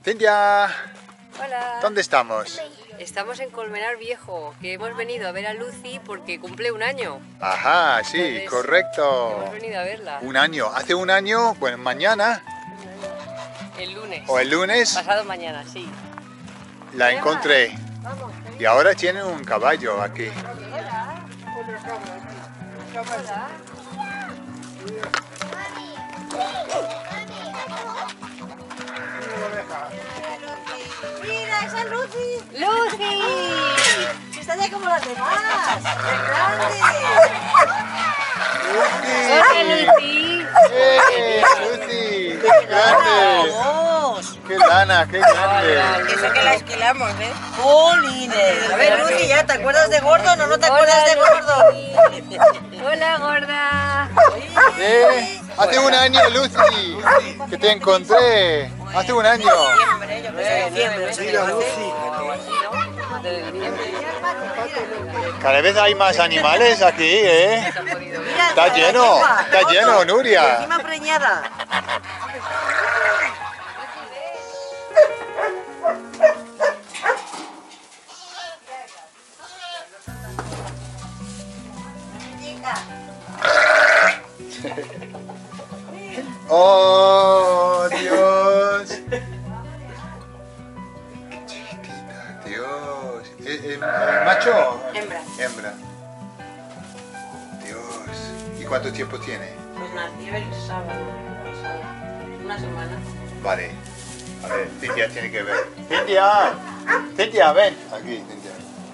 Cintia, Hola. ¿dónde estamos? Estamos en Colmenar Viejo, que hemos venido a ver a Lucy porque cumple un año. Ajá, sí, Entonces, correcto. Hemos venido a verla. Un año, hace un año, bueno, mañana El lunes. o el lunes Pasado mañana, sí. la encontré. Vamos. Y ahora tiene un caballo aquí. Hola. Hola. ¡Mira, esa es Lucy! ¡Lucy! ¡Está ya como las demás! ¡Qué grande! ¡Hola, Lucy! Lucy! ¡Qué grande! ¡Vamos! ¡Qué lana, qué grande! Eso que la esquilamos, ¿eh? ¡Jolines! A ver, Lucy, ¿ya te acuerdas de gordo o no te acuerdas de gordo? ¡Hola, gorda! Hace un año, Lucy, que te encontré. Hace un año. Yo pensé en diciembre, no sé qué Cada vez hay más animales aquí, ¿eh? Mira, Está lleno, Nuria. Encima preñada. ¡Oh, Dios! ¡Qué chiquitita, Dios! ¿Macho? Hembra. Hembra. Dios. ¿Y cuánto tiempo tiene? Pues nació el sábado. Una semana. Vale. A ver, Cintia tiene que ver. ¡Cintia! ¡Cintia, ven! Aquí, Cintia.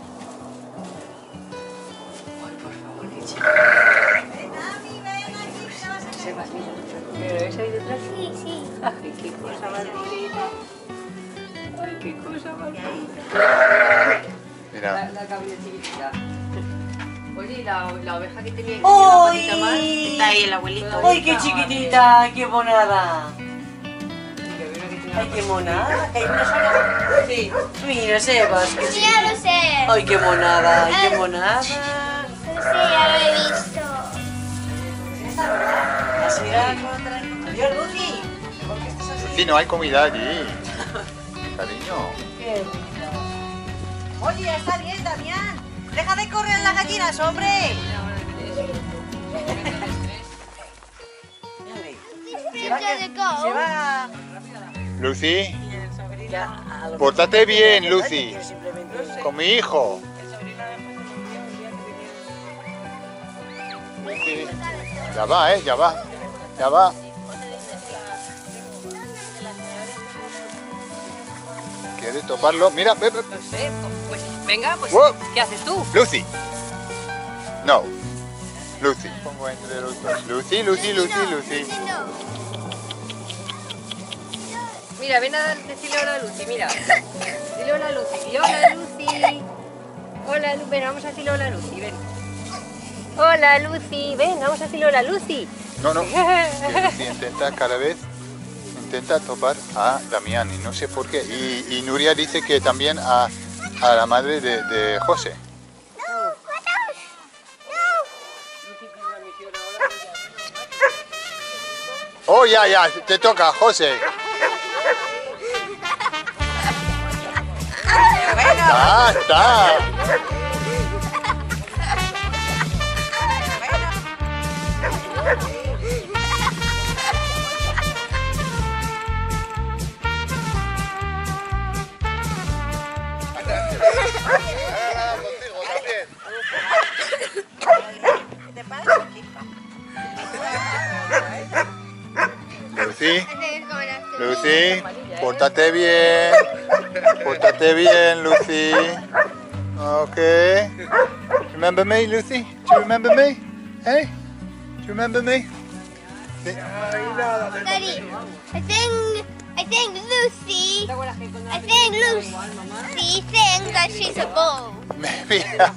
¿Pero ves ahí detrás? Sí, sí. ¡Ay, qué cosa más bonita! ¡Ay, qué cosa más bonita! Mira. La cabrilla chiquitita. Oye, ¿y la oveja que tenía una patita más? Está ahí el abuelito. ¡Ay, qué chiquitita! ¡Qué monada! ¡Ay, qué monada! ¿Que hay una sola? Sí. Mira, Sebas. qué Sí, ya lo sé. ¡Ay, qué monada! ¡Ay, qué monada! Sí, ya lo he visto. Así era. Adiós, Lucy. ¿Por qué estás así? Sí, no hay comida allí. Cariño. Qué rica. Oye, ya está bien, Damián. Deja de correr en las gallinas, hombre. Se va. Lucy, Ya, a lo pórtate bien, mejor- Lucy. Simplemente- Con mi hijo. Lucy. Ya va, ya va. Ya va. ¿Quieres toparlo? Mira, ve, ve. No sé, pues venga, pues Wow. ¿qué haces tú? Lucy. No. Lucy. Pongo entre los dos. Lucy, Lucy, Lucy, Lucy. Mira, ven a decirle hola a Lucy, mira. Dile hola a Lucy. Dile hola, Lucy. Hola, ven, vamos a decirle hola a Lucy, ven. Hola, Lucy, ven, vamos a decirle hola a Lucy. No, no. Que Lucy intenta cada vez. Intenta topar a Damián y no sé por qué. Y Nuria dice que también a la madre de José. Oh, ya, te toca, José. Está. Lucy, Lucy, pórtate bien. Pórtate bien, Lucy. Okay. Remember me, Lucy? Do you remember me? Hey? Do you remember me? Daddy, I think Lucy thinks that she's a bull. Mira.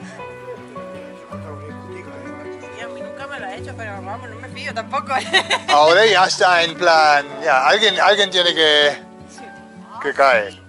Y a mí nunca me lo ha hecho, pero vamos, no me fío tampoco. Ahora ya está en plan. Ya, alguien tiene que caer.